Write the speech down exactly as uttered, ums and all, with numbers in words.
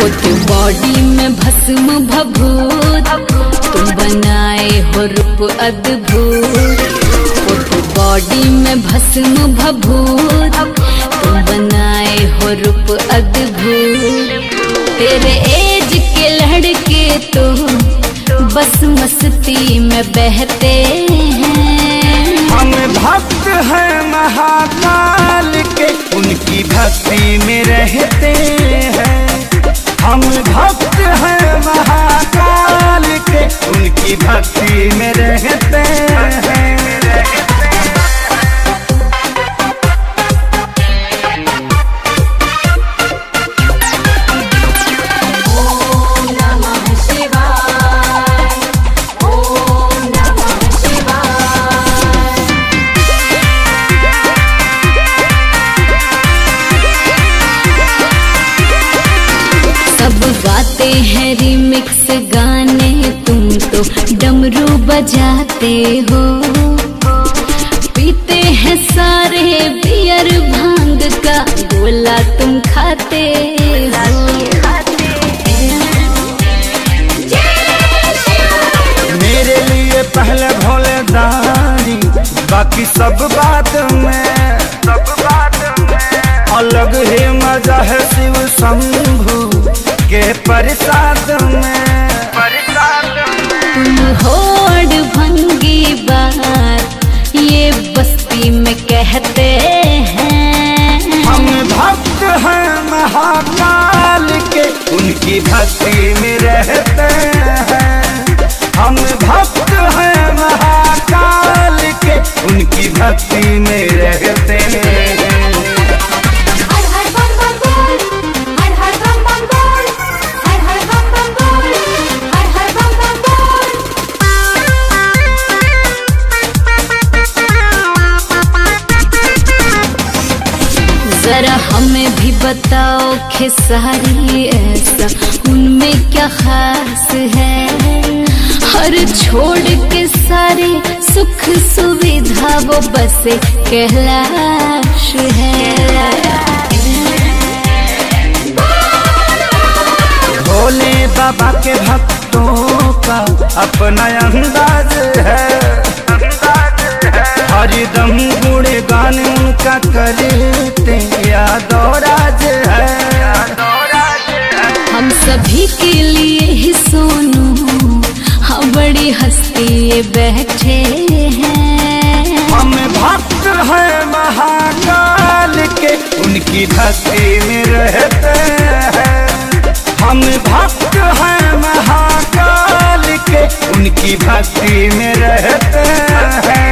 होते बॉडी में भस्म भभूत, तुम बनाए हो रूप अद्भुत। होते बॉडी में भस्म भभूत, तुम बनाए हो रूप अद्भुत। तेरे एज के लड़के तो बस मस्ती में बहते हैं। हम भक्त हैं महाकाल के, उनकी भक्ति में रहते हैं। हम भक्त हैं महाकाल के, उनकी भक्ति में रहते हैं। गाते हैं रिमिक्स गाने, तुम तो डमरू बजाते हो। पीते हैं सारे बियर भांग का गोला तुम खाते हो। मेरे लिए पहले भोले दानी, बाकी सब बात में सब बात में। अलग ही मजा है शिव शंभू के प्रसाद में प्रसाद में। तुम होड़ भंगी बात ये बस्ती में कहते हैं। हम भक्त हैं महाकाल के, उनकी भक्ति में रहते हैं। हम भक्त हैं महाकाल के, उनकी भक्ति में रहते हैं। जरा हमें भी बताओ खेसारी, ऐसा उनमें क्या खास है? हर छोड़ के सारे सुख सुविधा वो बस कैलाश है। भोले बाबा के भक्तों का अपना अंदाज है। हरिदम गुणगान उनका करते यादवराज है। हम सभी के लिए ही सोनू हाँ बड़ी हस्ती बैठे हैं। हम भक्त हैं महाकाल के, उनकी भक्ति में रहते हैं। हम भक्त हैं महाकाल के, उनकी भक्ति में रहते हैं।